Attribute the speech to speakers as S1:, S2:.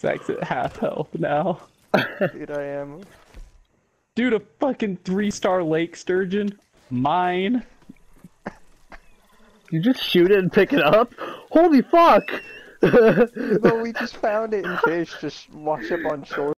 S1: Zach's at half health now.
S2: Dude, I am.
S1: Dude, a fucking 3-star lake sturgeon. Mine.
S3: You just shoot it and pick it up? Holy fuck!
S2: No, we just found it and fish just wash up on shore.